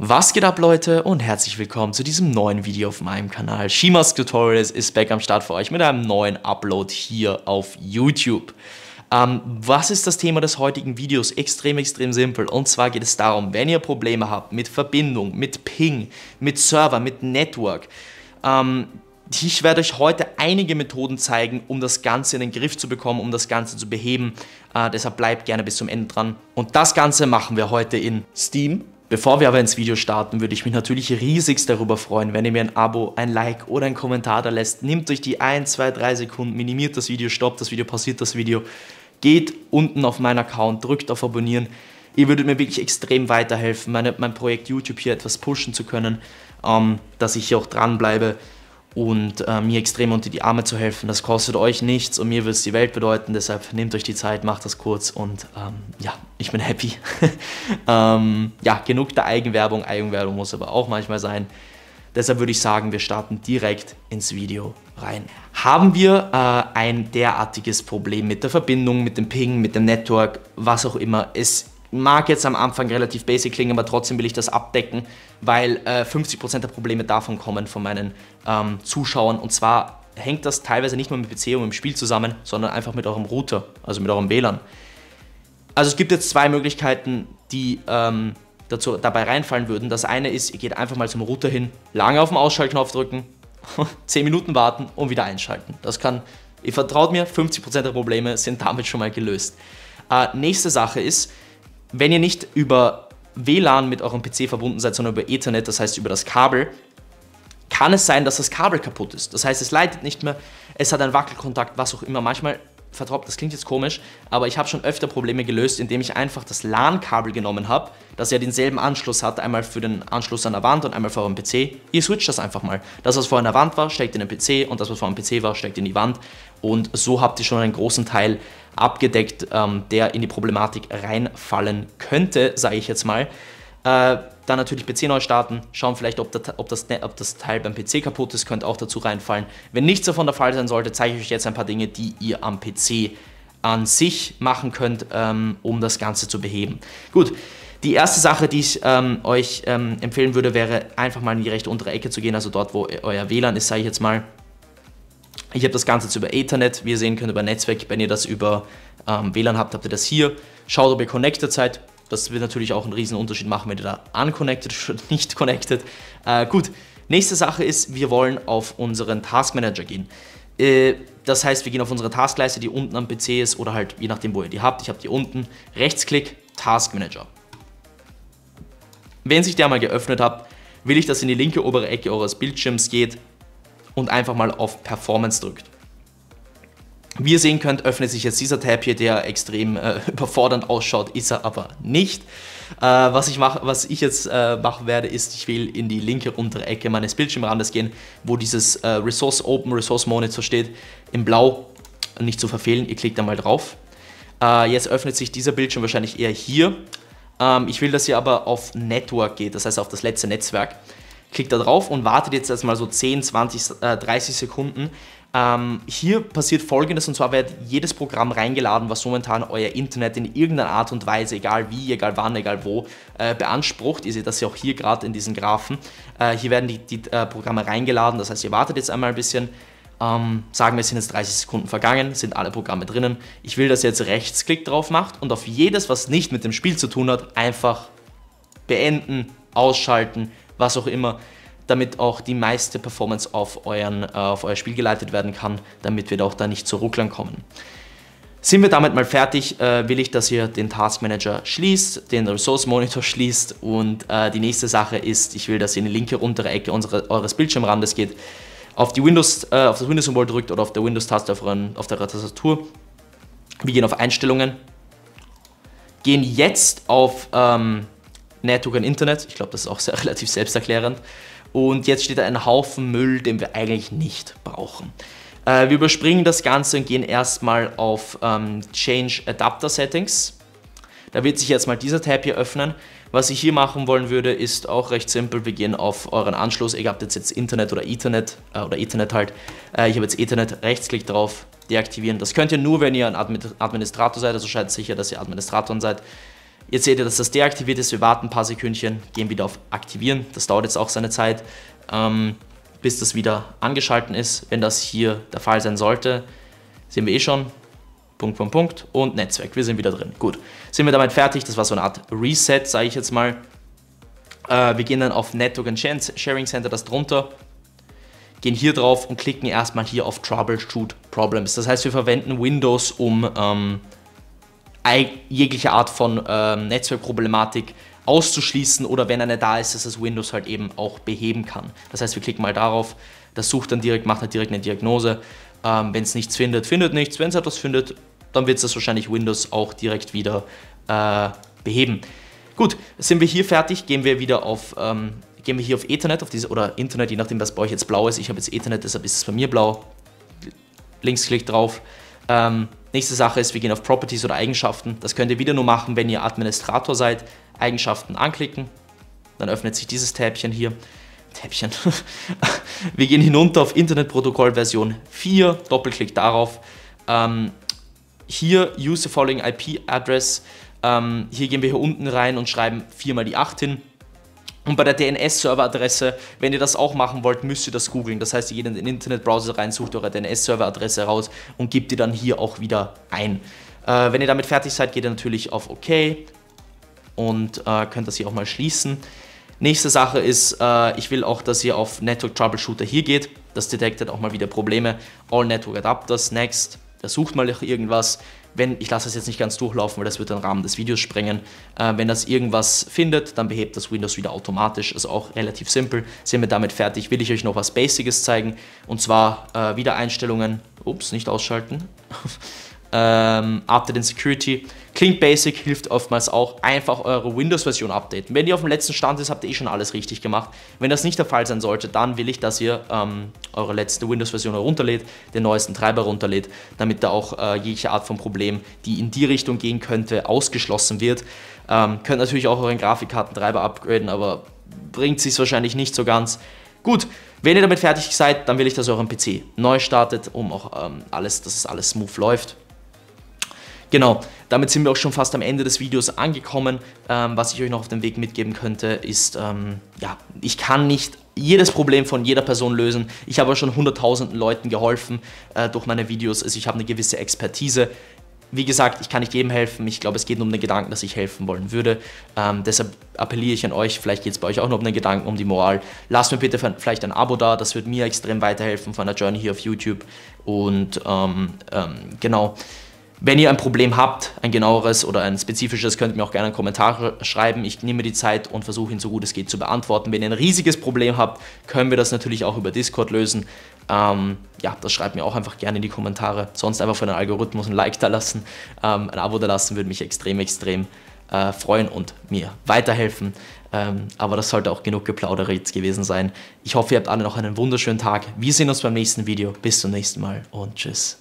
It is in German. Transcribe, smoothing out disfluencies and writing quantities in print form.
Was geht ab, Leute, und herzlich willkommen zu diesem neuen Video auf meinem Kanal. Shimask Tutorials ist back am Start für euch mit einem neuen Upload hier auf YouTube. Was ist das Thema des heutigen Videos? Extrem simpel. Und zwar geht es darum, wenn ihr Probleme habt mit Verbindung, mit Ping, mit Server, mit Network. Ich werde euch heute einige Methoden zeigen, um das Ganze in den Griff zu bekommen, um das Ganze zu beheben. Deshalb bleibt gerne bis zum Ende dran. Und das Ganze machen wir heute in Steam. Bevor wir aber ins Video starten, würde ich mich natürlich riesigst darüber freuen, wenn ihr mir ein Abo, ein Like oder einen Kommentar da lässt. Nehmt euch die 1, 2, 3 Sekunden, minimiert das Video, stoppt das Video, pausiert das Video. Geht unten auf meinen Account, drückt auf Abonnieren. Ihr würdet mir wirklich extrem weiterhelfen, mein Projekt YouTube hier etwas pushen zu können, dass ich hier auch dranbleibe und mir extrem unter die Arme zu helfen. Das kostet euch nichts und mir wird es die Welt bedeuten, deshalb nehmt euch die Zeit, macht das kurz und ja, ich bin happy. Ja, genug der Eigenwerbung. Eigenwerbung muss aber auch manchmal sein. Deshalb würde ich sagen, wir starten direkt ins Video rein. Haben wir ein derartiges Problem mit der Verbindung, mit dem Ping, mit dem Network, was auch immer. Es mag jetzt am Anfang relativ basic klingen, aber trotzdem will ich das abdecken, weil 50% der Probleme davon kommen von meinen Zuschauern. Und zwar hängt das teilweise nicht nur mit PC und mit dem Spiel zusammen, sondern einfach mit eurem Router, also mit eurem WLAN. Also es gibt jetzt zwei Möglichkeiten, die dabei reinfallen würden. Das eine ist, ihr geht einfach mal zum Router hin, lange auf den Ausschaltknopf drücken, 10 Minuten warten und wieder einschalten. Das kann, ihr vertraut mir, 50% der Probleme sind damit schon mal gelöst. Nächste Sache ist, wenn ihr nicht über WLAN mit eurem PC verbunden seid, sondern über Ethernet, das heißt über das Kabel, kann es sein, dass das Kabel kaputt ist. Das heißt, es leitet nicht mehr, es hat einen Wackelkontakt, was auch immer. Manchmal, vertraut, das klingt jetzt komisch, aber ich habe schon öfter Probleme gelöst, indem ich einfach das LAN-Kabel genommen habe, das ja denselben Anschluss hat, einmal für den Anschluss an der Wand und einmal für euren PC. Ihr switcht das einfach mal. Das, was vor einer Wand war, steckt in den PC und das, was vor einem PC war, steckt in die Wand. Und so habt ihr schon einen großen Teil abgedeckt, der in die Problematik reinfallen könnte, sage ich jetzt mal. Dann natürlich PC neu starten, schauen vielleicht, ob das Teil beim PC kaputt ist, könnte auch dazu reinfallen. Wenn nichts davon der Fall sein sollte, zeige ich euch jetzt ein paar Dinge, die ihr am PC an sich machen könnt, um das Ganze zu beheben. Gut, die erste Sache, die ich euch empfehlen würde, wäre einfach mal in die rechte untere Ecke zu gehen, also dort, wo euer WLAN ist, sage ich jetzt mal. Ich habe das Ganze jetzt über Ethernet, wie ihr sehen könnt, über Netzwerk. Wenn ihr das über WLAN habt, habt ihr das hier. Schaut, ob ihr connected seid. Das wird natürlich auch einen riesen Unterschied machen, wenn ihr da unconnected oder nicht connected. Gut, nächste Sache ist, wir wollen auf unseren Task Manager gehen. Das heißt, wir gehen auf unsere Taskleiste, die unten am PC ist oder halt je nachdem, wo ihr die habt. Ich habe die unten. Rechtsklick, Task Manager. Wenn sich der mal geöffnet habt, will ich, dass ihr in die linke obere Ecke eures Bildschirms geht und einfach mal auf Performance drückt. Wie ihr sehen könnt, öffnet sich jetzt dieser Tab hier, der extrem überfordernd ausschaut, ist er aber nicht. Was ich jetzt machen werde, ist, ich will in die linke untere Ecke meines Bildschirmrandes gehen, wo dieses Open Resource Monitor steht, in blau, nicht zu verfehlen, ihr klickt da mal drauf. Jetzt öffnet sich dieser Bildschirm wahrscheinlich eher hier. Ich will, dass ihr aber auf Network geht, das heißt auf das letzte Netzwerk. Klickt da drauf und wartet jetzt erstmal so 10, 20, 30 Sekunden. Hier passiert Folgendes, und zwar wird jedes Programm reingeladen, was momentan euer Internet in irgendeiner Art und Weise, egal wie, egal wann, egal wo, beansprucht. Ihr seht das ja auch hier gerade in diesen Graphen. Hier werden die Programme reingeladen, das heißt, ihr wartet jetzt einmal ein bisschen. Sagen wir, es sind jetzt 30 Sekunden vergangen, sind alle Programme drinnen. Ich will, dass ihr jetzt Rechtsklick drauf macht und auf jedes, was nicht mit dem Spiel zu tun hat, einfach beenden, ausschalten, was auch immer, damit auch die meiste Performance auf euer Spiel geleitet werden kann, damit wir auch da nicht zu Rucklern kommen. Sind wir damit mal fertig, will ich, dass ihr den Task Manager schließt, den Resource Monitor schließt und die nächste Sache ist, ich will, dass ihr in die linke untere Ecke eures Bildschirmrandes geht, auf das Windows-Symbol drückt oder auf der Windows-Taste auf der Tastatur. Wir gehen auf Einstellungen, gehen jetzt auf Network und Internet, ich glaube, das ist auch relativ selbsterklärend. Und jetzt steht da ein Haufen Müll, den wir eigentlich nicht brauchen. Wir überspringen das Ganze und gehen erstmal auf Change Adapter Settings. Da wird sich jetzt mal dieser Tab hier öffnen. Was ich hier machen wollen würde, ist auch recht simpel. Wir gehen auf euren Anschluss. Ihr habt jetzt Internet oder Ethernet halt. Ich habe jetzt Ethernet, Rechtsklick drauf, deaktivieren. Das könnt ihr nur, wenn ihr ein Administrator seid, also seid sicher, dass ihr Administratoren seid. Jetzt seht ihr, dass das deaktiviert ist. Wir warten ein paar Sekündchen, gehen wieder auf Aktivieren. Das dauert jetzt auch seine Zeit, bis das wieder angeschalten ist. Wenn das hier der Fall sein sollte, sehen wir eh schon. Punkt und Netzwerk. Wir sind wieder drin. Gut, sind wir damit fertig. Das war so eine Art Reset, sage ich jetzt mal. Wir gehen dann auf Network and Sharing Center, das drunter. Gehen hier drauf und klicken erstmal hier auf Troubleshoot Problems. Das heißt, wir verwenden Windows, um jegliche Art von Netzwerkproblematik auszuschließen oder wenn eine da ist, dass das Windows halt eben auch beheben kann. Das heißt, wir klicken mal darauf, das sucht dann direkt, macht dann direkt eine Diagnose. Wenn es nichts findet, findet nichts. Wenn es etwas findet, dann wird es das wahrscheinlich Windows auch direkt wieder beheben. Gut, sind wir hier fertig, gehen wir hier auf Ethernet oder Internet, je nachdem, was bei euch jetzt blau ist. Ich habe jetzt Ethernet, deshalb ist es bei mir blau. Linksklick drauf. Nächste Sache ist, wir gehen auf Properties oder Eigenschaften. Das könnt ihr wieder nur machen, wenn ihr Administrator seid. Eigenschaften anklicken. Dann öffnet sich dieses Tabchen hier. Wir gehen hinunter auf Internetprotokoll Version 4. Doppelklick darauf. Hier use the following IP address. Hier gehen wir hier unten rein und schreiben 4 mal die 8 hin. Und bei der DNS-Server-Adresse, wenn ihr das auch machen wollt, müsst ihr das googeln. Das heißt, ihr geht in den Internetbrowser rein, sucht eure DNS-Server-Adresse raus und gebt die dann hier auch wieder ein. Wenn ihr damit fertig seid, geht ihr natürlich auf OK und könnt das hier auch mal schließen. Nächste Sache ist, ich will auch, dass ihr auf Network Troubleshooter hier geht. Das detektet auch mal wieder Probleme. All Network Adapters, Next. Das sucht mal irgendwas. Ich lasse das jetzt nicht ganz durchlaufen, weil das wird den Rahmen des Videos sprengen. Wenn das irgendwas findet, dann behebt das Windows wieder automatisch. Also auch relativ simpel. Sind wir damit fertig, will ich euch noch was Basiges zeigen. Und zwar wieder Einstellungen. Ups, nicht ausschalten. Update in Security. Klingt basic, hilft oftmals auch. Einfach eure Windows-Version updaten. Wenn ihr auf dem letzten Stand ist, habt ihr eh schon alles richtig gemacht. Wenn das nicht der Fall sein sollte, dann will ich, dass ihr eure letzte Windows-Version herunterlädt, den neuesten Treiber runterlädt, damit da auch jegliche Art von Problem, die in die Richtung gehen könnte, ausgeschlossen wird. Könnt natürlich auch euren Grafikkartentreiber upgraden, aber bringt sich wahrscheinlich nicht so ganz. Gut, wenn ihr damit fertig seid, dann will ich, dass ihr euren PC neu startet, um auch dass es alles smooth läuft. Genau, damit sind wir auch schon fast am Ende des Videos angekommen. Was ich euch noch auf den Weg mitgeben könnte, ist, ja, ich kann nicht jedes Problem von jeder Person lösen. Ich habe schon hunderttausenden Leuten geholfen durch meine Videos, also ich habe eine gewisse Expertise. Wie gesagt, ich kann nicht jedem helfen. Ich glaube, es geht nur um den Gedanken, dass ich helfen wollen würde. Deshalb appelliere ich an euch, vielleicht geht es bei euch auch nur um den Gedanken, um die Moral. Lasst mir bitte vielleicht ein Abo da, das wird mir extrem weiterhelfen von der Journey hier auf YouTube. Und genau. Wenn ihr ein Problem habt, ein genaueres oder ein spezifisches, könnt ihr mir auch gerne einen Kommentar schreiben. Ich nehme die Zeit und versuche ihn so gut es geht zu beantworten. Wenn ihr ein riesiges Problem habt, können wir das natürlich auch über Discord lösen. Ja, das schreibt mir auch einfach gerne in die Kommentare. Sonst einfach für den Algorithmus ein Like da lassen, ein Abo da lassen, würde mich extrem freuen und mir weiterhelfen. Aber das sollte auch genug Geplaudere jetzt gewesen sein. Ich hoffe, ihr habt alle noch einen wunderschönen Tag. Wir sehen uns beim nächsten Video. Bis zum nächsten Mal und tschüss.